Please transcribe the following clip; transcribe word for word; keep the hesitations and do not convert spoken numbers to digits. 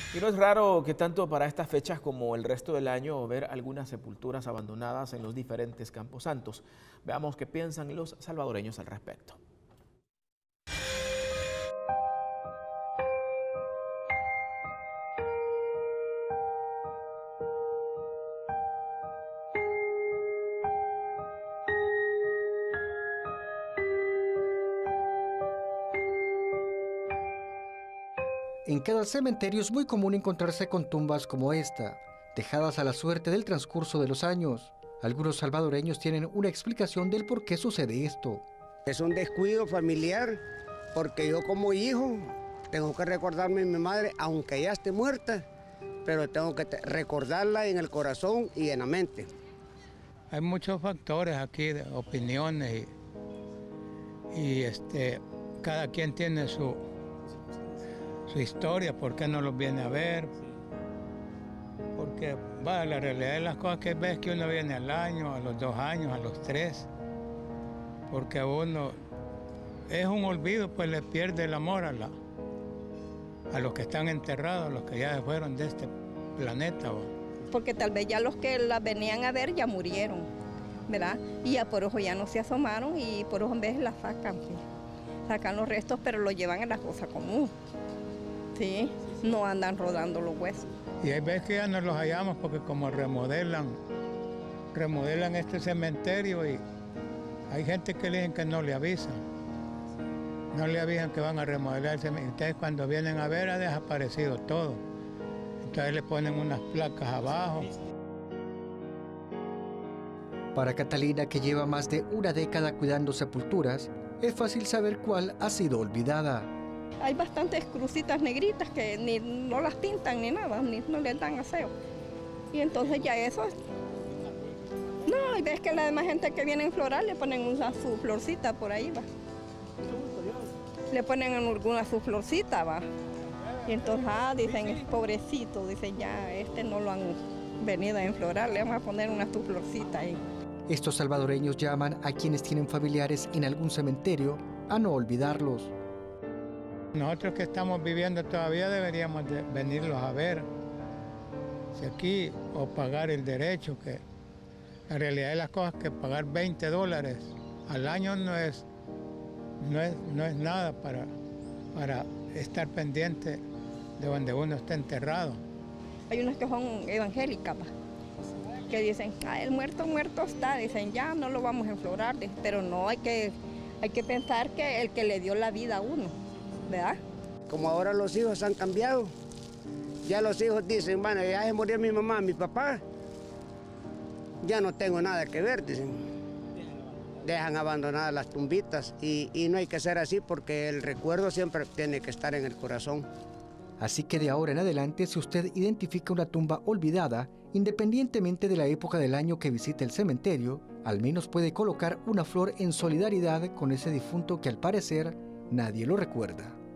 Y no es raro que tanto para estas fechas como el resto del año ver algunas sepulturas abandonadas en los diferentes camposantos. Veamos qué piensan los salvadoreños al respecto. En cada cementerio es muy común encontrarse con tumbas como esta, dejadas a la suerte del transcurso de los años. Algunos salvadoreños tienen una explicación del por qué sucede esto. Es un descuido familiar, porque yo como hijo tengo que recordarme a mi madre, aunque ya esté muerta, pero tengo que recordarla en el corazón y en la mente. Hay muchos factores aquí, de opiniones, y, y este, cada quien tiene su... su historia, por qué no los viene a ver, porque va, la realidad de las cosas que ves que uno viene al año, a los dos años, a los tres, porque uno es un olvido, pues le pierde el amor a, la, a los que están enterrados, a los que ya se fueron de este planeta. ¿Va? Porque tal vez ya los que las venían a ver ya murieron, ¿verdad? Y ya por ojo ya no se asomaron y por ojo en vez las sacan, ¿sí? Sacan los restos, pero los llevan a la fosa común. Sí, no andan rodando los huesos. Y hay veces que ya no los hallamos porque como remodelan, remodelan este cementerio y hay gente que le dicen que no le avisan. No le avisan que van a remodelar el cementerio. Ustedes cuando vienen a ver ha desaparecido todo. Entonces le ponen unas placas abajo. Para Catalina, que lleva más de una década cuidando sepulturas, es fácil saber cuál ha sido olvidada. Hay bastantes crucitas negritas que ni no las pintan ni nada, ni no les dan aseo. Y entonces ya eso es... No, y ves que la demás gente que viene en floral le ponen una su florcita por ahí, va. Le ponen en alguna su florcita, va. Y entonces, ah, dicen, pobrecito, dicen, ya, este no lo han venido a enflorar, le vamos a poner una su florcita ahí. Estos salvadoreños llaman a quienes tienen familiares en algún cementerio a no olvidarlos. Nosotros que estamos viviendo todavía deberíamos de venirlos a ver. Si aquí, o pagar el derecho, que la realidad de las cosas que pagar veinte dólares al año no es, no es, no es nada para, para estar pendiente de donde uno está enterrado. Hay unas que son evangélicas, que dicen, ah, el muerto, muerto está, dicen, ya no lo vamos a enflorar, pero no, hay que, hay que pensar que el que le dio la vida a uno, ¿verdad? Como ahora los hijos han cambiado, ya los hijos dicen, bueno, ya se murió mi mamá, mi papá, ya no tengo nada que ver, dicen. Dejan abandonadas las tumbitas y, y no hay que ser así porque el recuerdo siempre tiene que estar en el corazón. Así que de ahora en adelante, si usted identifica una tumba olvidada, independientemente de la época del año que visite el cementerio, al menos puede colocar una flor en solidaridad con ese difunto que al parecer nadie lo recuerda.